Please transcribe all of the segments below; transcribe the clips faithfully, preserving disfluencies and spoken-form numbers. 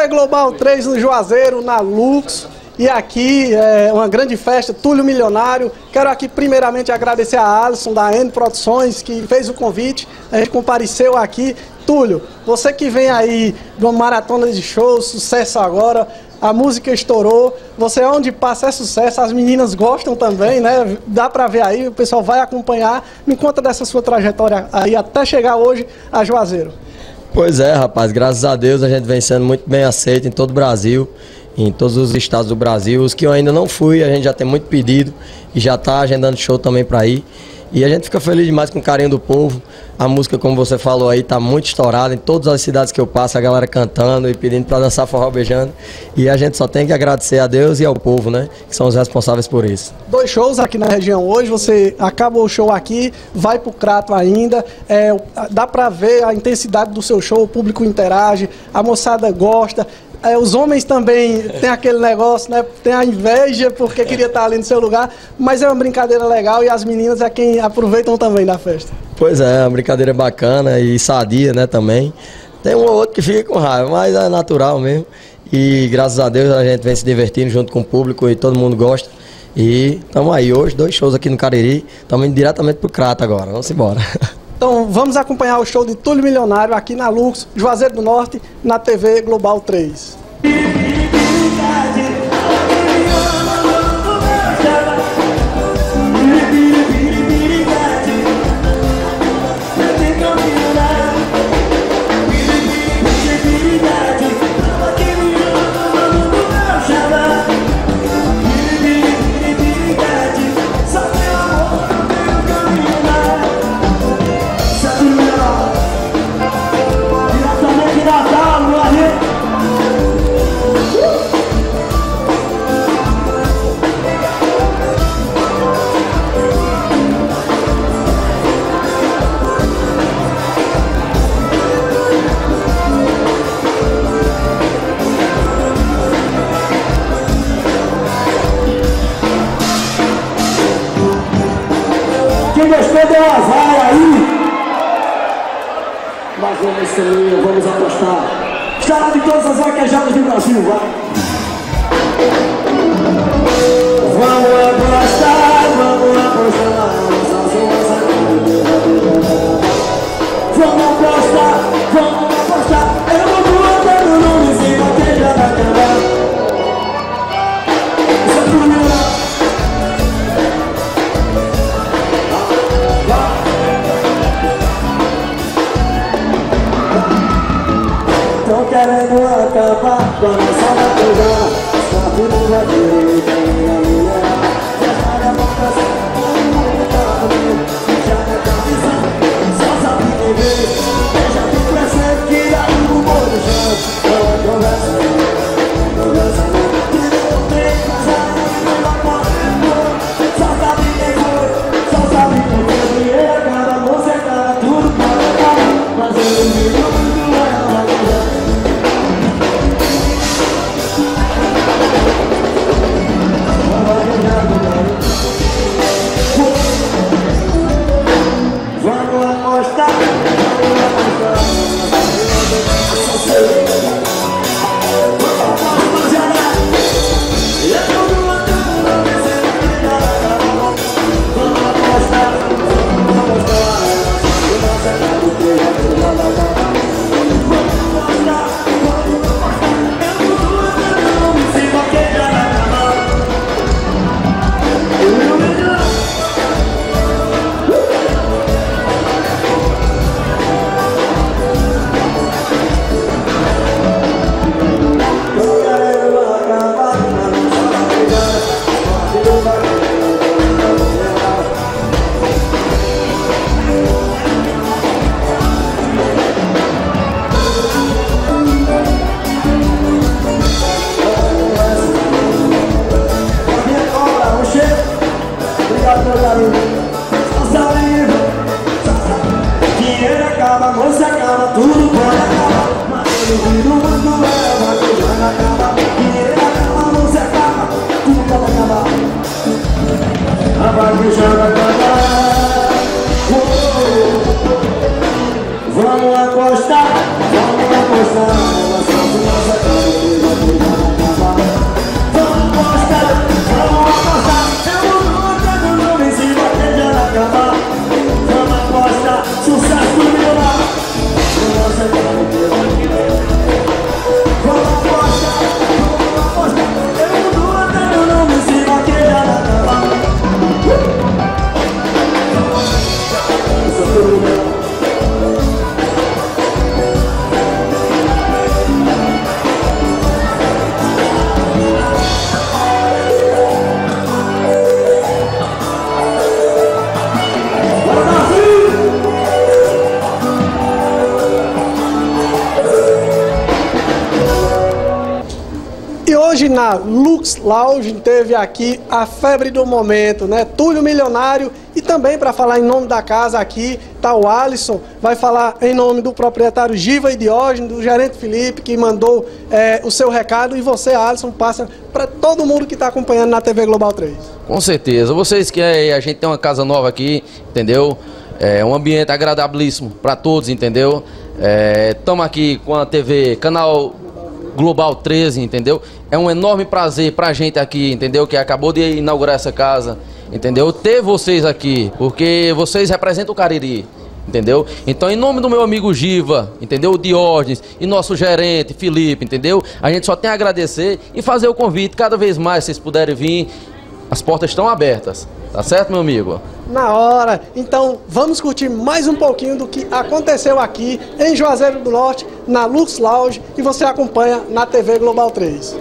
V Global três no Juazeiro, na Lux. E aqui é uma grande festa, Túlio Milionário. Quero aqui primeiramente agradecer a Alisson da N Produções, que fez o convite. A gente compareceu aqui. Túlio, você que vem aí de uma maratona de shows, sucesso agora, a música estourou, você onde passa é sucesso, as meninas gostam também, né? Dá pra ver aí, o pessoal vai acompanhar. Me conta dessa sua trajetória aí até chegar hoje a Juazeiro. Pois é, rapaz, graças a Deus a gente vem sendo muito bem aceito em todo o Brasil, em todos os estados do Brasil. Os que eu ainda não fui, a gente já tem muito pedido e já está agendando show também para ir. E a gente fica feliz demais com o carinho do povo. A música, como você falou aí, tá muito estourada. Em todas as cidades que eu passo, a galera cantando e pedindo para dançar forró beijando. E a gente só tem que agradecer a Deus e ao povo, né? Que são os responsáveis por isso. Dois shows aqui na região hoje. Você acabou o show aqui, vai pro Crato ainda. É, dá para ver a intensidade do seu show, o público interage, a moçada gosta. É, os homens também tem aquele negócio, né? Tem a inveja porque queria estar ali no seu lugar, mas é uma brincadeira legal e as meninas é quem aproveitam também da festa. Pois é, uma brincadeira bacana e sadia, né, também. Tem um ou outro que fica com raiva, mas é natural mesmo. E graças a Deus a gente vem se divertindo junto com o público e todo mundo gosta. E estamos aí hoje, dois shows aqui no Cariri, estamos indo diretamente pro Crato agora, vamos embora. Então vamos acompanhar o show de Túlio Milionário aqui na Lux, Juazeiro do Norte, na T V Global três. Quem gostou deu azar aí. Mas vamos ser, vamos apostar. Estará de todas as vaquejadas do Brasil, vai. Vamos apostar, vamos apostar. Vamos apostar, vamos apostar. Eu não vou andando no vizinho, vaquejada na cama. Isso é tudo melhor. Tão querendo acabar com a nossa vaquejada. Só que não vai ter quem a mulher. Já a boca sem todo mundo tá comigo. Já na camisa, só sabe quem vê. Eu já tô crescendo que aí no morro do chão. Ela conversa, conversa não. Que não tem casado, não vai morrer. Só sabe quem foi, só sabe quem foi. Dinheiro acaba, moça acaba, tudo pode acabar. Mas eu não vi muito ela vaquejada. Vamos apostar, vamos apostar. Dinheiro acaba, moça acaba, tudo pode acabar. Mas eu vi no mundo é vaquejada acaba. Dinheiro acaba, moça acaba, tudo pode acabar. A vaquejada acaba. Vamos apostar, vamos apostar. Ela só se nossa acaba. da Lux Lounge, teve aqui a febre do momento, né? Túlio Milionário, e também para falar em nome da casa aqui, tá o Alisson, vai falar em nome do proprietário Giva e Diógenes, do gerente Felipe, que mandou é, o seu recado, e você, Alisson, passa para todo mundo que está acompanhando na T V Global três. Com certeza, vocês que a gente tem uma casa nova aqui, entendeu? É um ambiente agradabilíssimo para todos, entendeu? Estamos é, aqui com a T V Canal Global treze, entendeu? É um enorme prazer pra gente aqui, entendeu? Que acabou de inaugurar essa casa, entendeu? Ter vocês aqui, porque vocês representam o Cariri, entendeu? Então, em nome do meu amigo Giva, entendeu? O Diógenes e nosso gerente Felipe, entendeu? A gente só tem a agradecer e fazer o convite, cada vez mais vocês puderem vir, as portas estão abertas, tá certo, meu amigo? Na hora. Então, vamos curtir mais um pouquinho do que aconteceu aqui em Juazeiro do Norte, na Lux Lounge, e você acompanha na T V Global três.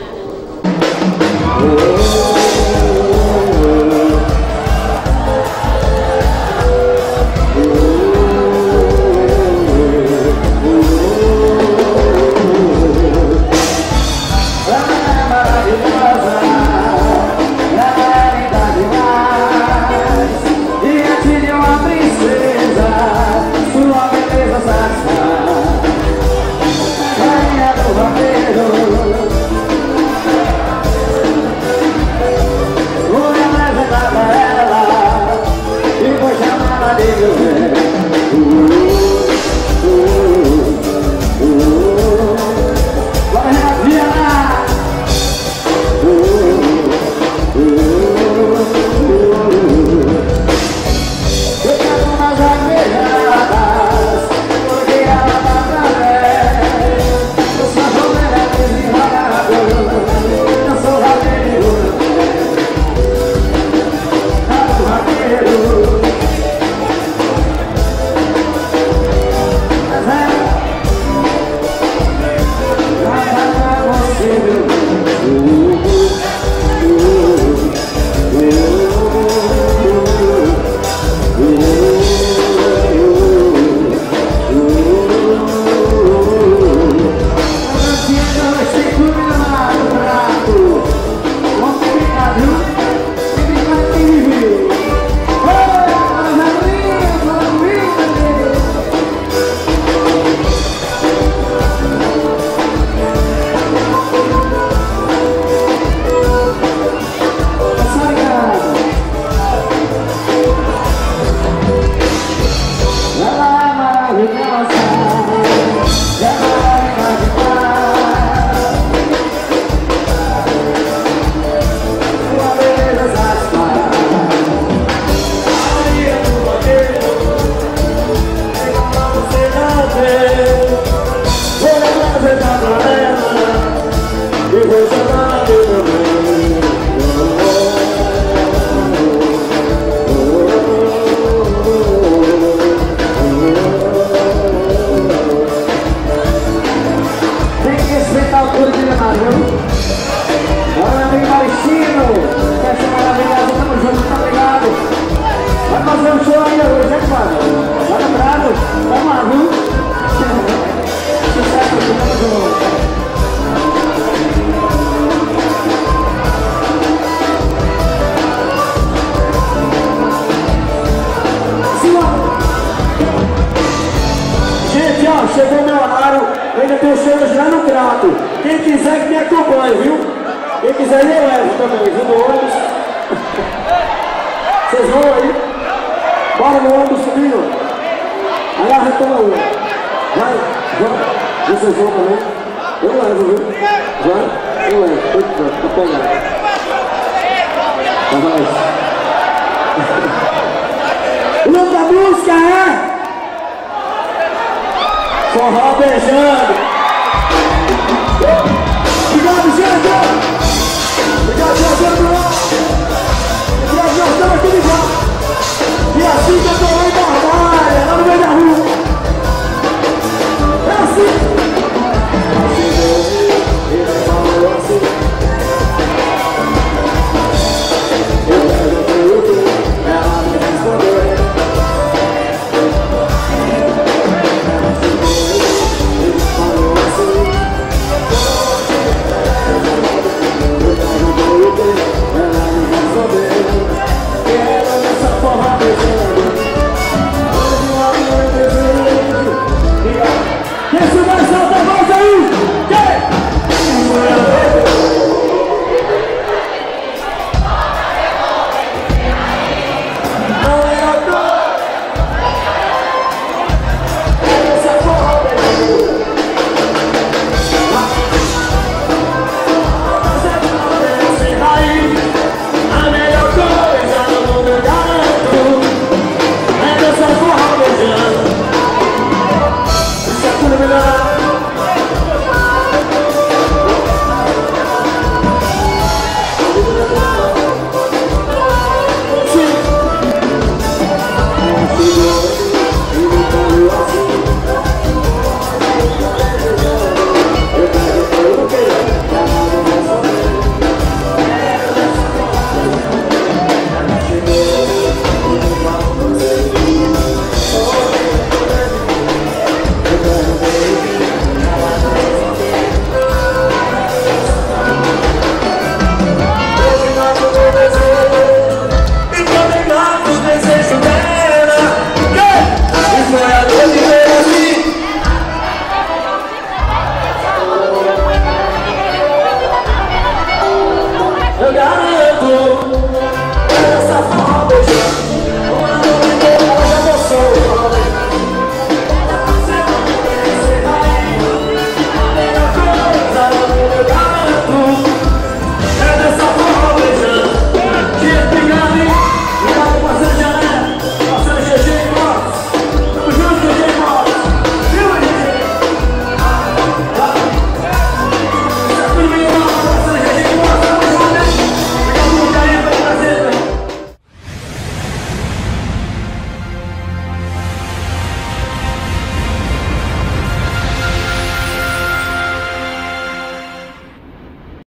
Chegou meu horário, ainda tem cheiros lá no Crato. Quem quiser que me acompanhe, viu? Quem quiser eu levo também, viu? No ônibus. Vocês vão aí? Bora no ônibus subindo. Aí a gente toma uma. Vai, vai. Vocês vão também? Eu levo, viu? Vai? Eu levo. Tô pegando. Vai mais. O nome da música é... Forró Beijando.